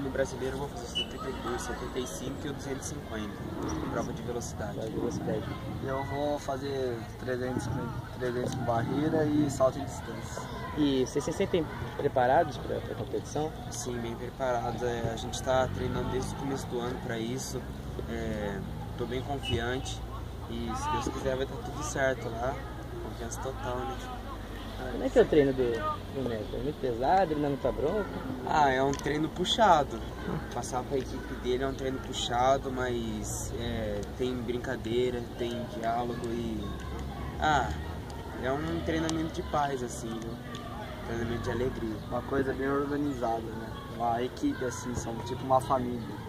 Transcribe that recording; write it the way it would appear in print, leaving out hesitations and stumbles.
no brasileiro eu vou fazer 72, 75 e o 250, prova de velocidade. Eu vou fazer 300 com barreira e salto em distância. E vocês se sentem preparados para a competição? Sim, bem preparados. A gente está treinando desde o começo do ano para isso. Estou bem confiante e se Deus quiser vai estar tudo certo lá. Confiança total, né? Como é que é o treino do Neto? É muito pesado, ele não é muita bronca? É um treino puxado. Passar para a equipe dele é um treino puxado, mas tem brincadeira, tem diálogo e... é um treinamento de paz, assim, né? Treinamento de alegria. Uma coisa bem organizada, né? Uma equipe assim, são tipo uma família.